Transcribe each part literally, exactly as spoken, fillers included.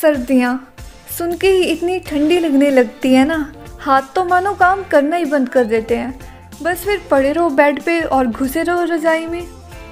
सर्दियाँ सुन के ही इतनी ठंडी लगने लगती है ना, हाथ तो मानो काम करना ही बंद कर देते हैं। बस फिर पड़े रहो बेड पे और घुसे रहो रज़ाई में।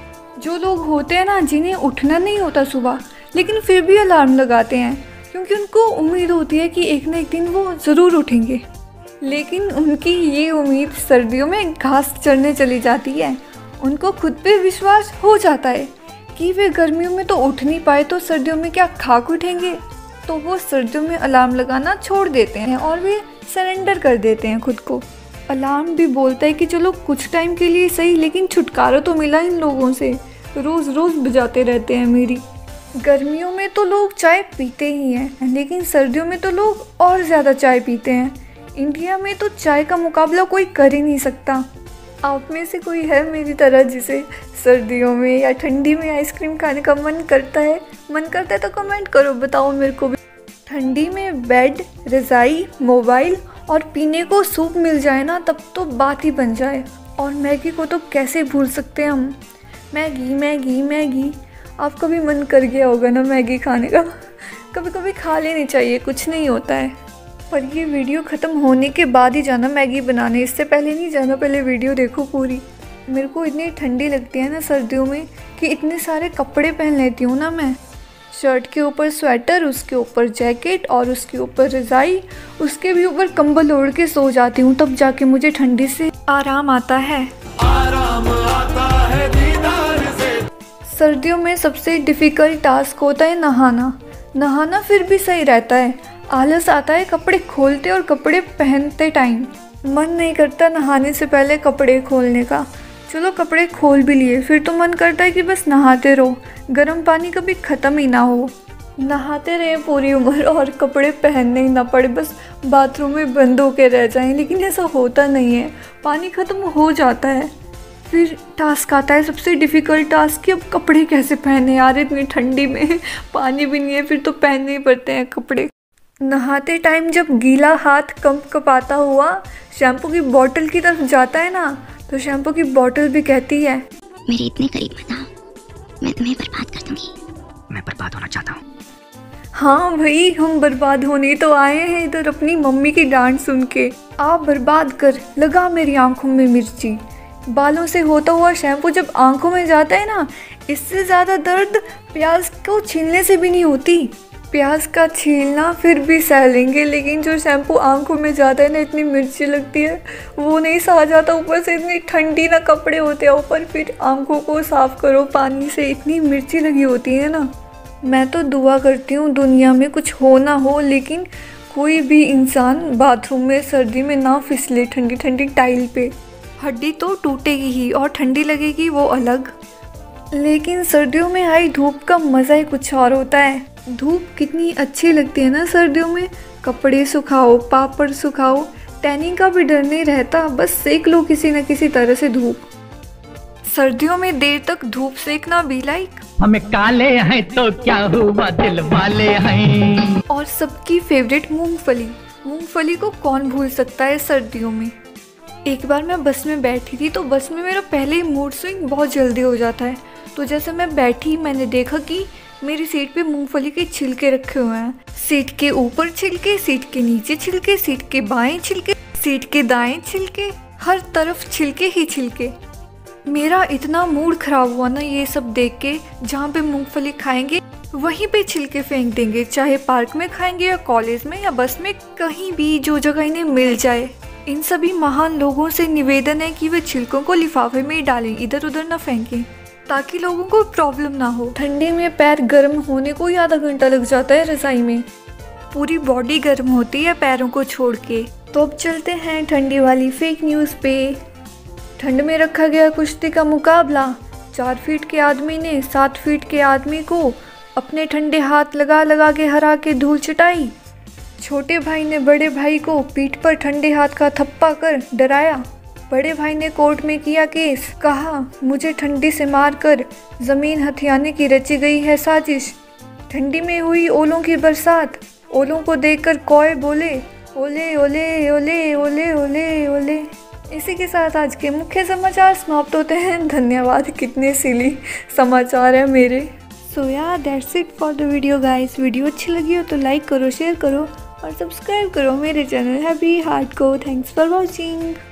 जो लोग होते हैं ना, जिन्हें उठना नहीं होता सुबह, लेकिन फिर भी अलार्म लगाते हैं क्योंकि उनको उम्मीद होती है कि एक ना एक दिन वो ज़रूर उठेंगे। लेकिन उनकी ये उम्मीद सर्दियों में घास चढ़ने चली जाती है। उनको खुद पे विश्वास हो जाता है कि वे गर्मियों में तो उठ नहीं पाए तो सर्दियों में क्या खाक उठेंगे। तो वो सर्दियों में अलार्म लगाना छोड़ देते हैं और वे सरेंडर कर देते हैं खुद को। अलार्म भी बोलता है कि चलो कुछ टाइम के लिए सही, लेकिन छुटकारा तो मिला इन लोगों से, रोज़ रोज़ बजाते रहते हैं मेरी। गर्मियों में तो लोग चाय पीते ही हैं, लेकिन सर्दियों में तो लोग और ज़्यादा चाय पीते हैं। इंडिया में तो चाय का मुकाबला कोई कर ही नहीं सकता। आप में से कोई है मेरी तरह जिसे सर्दियों में या ठंडी में आइसक्रीम खाने का मन करता है? मन करता है तो कमेंट करो, बताओ मेरे को भी। ठंडी में बेड, रज़ाई, मोबाइल और पीने को सूप मिल जाए ना, तब तो बात ही बन जाए। और मैगी को तो कैसे भूल सकते हैं हम। मैगी मैगी मैगी, आपका भी मन कर गया होगा ना मैगी खाने का। कभी कभी खा लेनी चाहिए, कुछ नहीं होता है। पर ये वीडियो ख़त्म होने के बाद ही जाना मैगी बनाने, इससे पहले नहीं जाना। पहले वीडियो देखो पूरी। मेरे को इतनी ठंडी लगती है ना सर्दियों में कि इतने सारे कपड़े पहन लेती हूँ ना मैं। शर्ट के ऊपर स्वेटर, उसके ऊपर जैकेट और उसके ऊपर रज़ाई, उसके भी ऊपर कंबल ओढ़ के सो जाती हूँ, तब जाके मुझे ठंडी से आराम आता है। आराम आता है दीदार से। सर्दियों में सबसे डिफ़िकल्ट टास्क होता है नहाना। नहाना फिर भी सही रहता है, आलस आता है कपड़े खोलते और कपड़े पहनते टाइम। मन नहीं करता नहाने से पहले कपड़े खोलने का। चलो कपड़े खोल भी लिए, फिर तो मन करता है कि बस नहाते रहो, गर्म पानी कभी ख़त्म ही ना हो। नहाते रहे पूरी उम्र और कपड़े पहनने ही ना पड़े, बस बाथरूम में बंद होके रह जाएं। लेकिन ऐसा होता नहीं है, पानी ख़त्म हो जाता है। फिर टास्क आता है सबसे डिफ़िकल्ट टास्क कि अब कपड़े कैसे पहने यार, इतनी ठंडी में पानी भी नहीं है, फिर तो पहनने ही पड़ते हैं कपड़े। नहाते टाइम जब गीला हाथ कंप कपाता हुआ शैम्पू की बोतल की तरफ जाता है ना, तो शैम्पू की बोतल भी कहती है, मेरे इतने करीब मत आओ, मैं तुम्हें बर्बाद कर दूंगी। मैं बर्बाद होना चाहता हूँ। हाँ भाई, हम बर्बाद होने तो आए हैं इधर अपनी मम्मी की डांट सुन के। आप बर्बाद कर, लगा मेरी आंखों में मिर्ची। बालों से होता हुआ शैम्पू जब आंखों में जाता है ना, इससे ज़्यादा दर्द प्याज को छीलने से भी नहीं होती। प्याज का छीलना फिर भी सह लेंगे, लेकिन जो शैम्पू आंखों में जाता है ना, इतनी मिर्ची लगती है, वो नहीं सहा जाता। ऊपर से इतनी ठंडी ना कपड़े होते हैं, ऊपर फिर आंखों को साफ़ करो पानी से, इतनी मिर्ची लगी होती है ना। मैं तो दुआ करती हूँ दुनिया में कुछ हो ना हो, लेकिन कोई भी इंसान बाथरूम में सर्दी में ना फिसले ठंडी ठंडी टाइल पे। हड्डी तो टूटेगी ही और ठंडी लगेगी वो अलग। लेकिन सर्दियों में आई धूप का मज़ा ही कुछ और होता है। धूप कितनी अच्छी लगती है ना सर्दियों में। कपड़े सुखाओ, पापड़ सुखाओ, टैनिंग का भी डर नहीं रहता, बस सेक लो किसी न किसी तरह से धूप। सर्दियों में देर तक धूप सेकना भी लाइक हमें काले हैं तो क्या हुआ, दिल वाले हैं। और सबकी फेवरेट मूंगफली। मूंगफली को कौन भूल सकता है सर्दियों में। एक बार मैं बस में बैठी थी, तो बस में मेरा पहले ही मूड स्विंग बहुत जल्दी हो जाता है। तो जैसे मैं बैठी, मैंने देखा कि मेरी सीट पे मूंगफली के छिलके रखे हुए हैं। सीट के ऊपर छिलके, सीट के नीचे छिलके, सीट के बाएं छिलके, सीट के दाएं छिलके, हर तरफ छिलके ही छिलके। मेरा इतना मूड ख़राब हुआ ना ये सब देख के। जहाँ पे मूंगफली खाएंगे वहीं पे छिलके फेंक देंगे, चाहे पार्क में खाएंगे या कॉलेज में या बस में, कहीं भी जो जगह इन्हें मिल जाए। इन सभी महान लोगों से निवेदन है कि वे छिलकों को लिफाफे में ही डालें, इधर उधर ना फेंकें, ताकि लोगों को प्रॉब्लम ना हो। ठंडी में पैर गर्म होने को ही आधा घंटा लग जाता है रज़ाई में। पूरी बॉडी गर्म होती है पैरों को छोड़ के। तो अब चलते हैं ठंडी वाली फेक न्यूज़ पे। ठंड में रखा गया कुश्ती का मुकाबला। चार फीट के आदमी ने सात फीट के आदमी को अपने ठंडे हाथ लगा लगा के हरा के धूल चटाई। छोटे भाई ने बड़े भाई को पीठ पर ठंडे हाथ का थप्पा कर डराया। बड़े भाई ने कोर्ट में किया केस, कहा मुझे ठंडी से मारकर ज़मीन हथियाने की रची गई है साजिश। ठंडी में हुई ओलों की बरसात। ओलों को देखकर कौए बोले ओले ओले ओले ओले ओले ओले। इसी के साथ आज के मुख्य समाचार समाप्त होते हैं। धन्यवाद। कितने सिली समाचार है मेरे। So yeah that's it for the video guys. Video अच्छी लगी हो तो लाइक करो, शेयर करो और सब्सक्राइब करो मेरे चैनल हैप्पी हार्ट को। Thanks for watching.